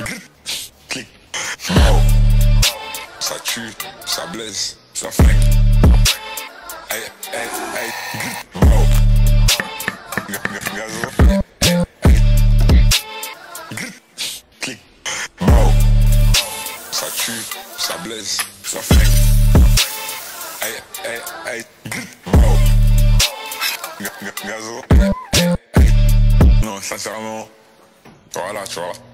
Clic. Oh. Ça tue, ça blesse, ça flingue. Aïe, aïe, aïe. Oh. Gazo. Clic. Oh. Ça tue, ça blesse, ça flingue. Aïe, aïe, aïe. Oh. Gazo. Non, sincèrement, voilà, tu vois.